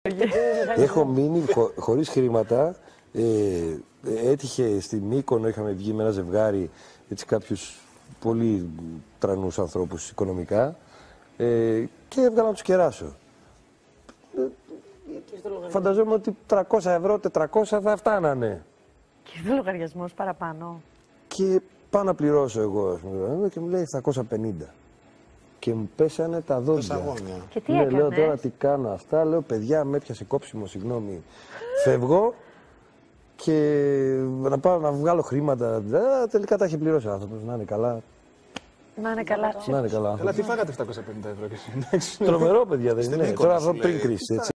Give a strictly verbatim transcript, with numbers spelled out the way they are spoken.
Έχω μείνει χω, χωρίς χρήματα. Ε, έτυχε στη Μύκονο, είχαμε βγει με ένα ζευγάρι, έτσι κάποιους πολύ τρανούς ανθρώπους οικονομικά, ε, και έβγαλα να τους κεράσω. Ε, φανταζόμαι ότι τριακόσια ευρώ, τετρακόσια θα φτάνανε. Και ήρθε ο λογαριασμός παραπάνω. Και πάω να πληρώσω εγώ, ας πούμε, και μου λέει επτακόσια πενήντα. Και μου πέσανε τα δόντια. Και τι ναι, έκανες? Λέω τώρα τι κάνω αυτά, λέω παιδιά με έπιασε κόψιμο, συγγνώμη. Φεύγω και να πάω να βγάλω χρήματα. Α, τελικά τα έχει πληρώσει ο άνθρωπος, να είναι καλά. Να είναι καλά. Να είναι καλά. Αλλά τι φάγατε επτακόσια πενήντα ευρώ και εσύ? Τρομερό παιδιά δεν είναι. Τώρα αυτό πριν κρίση, έτσι.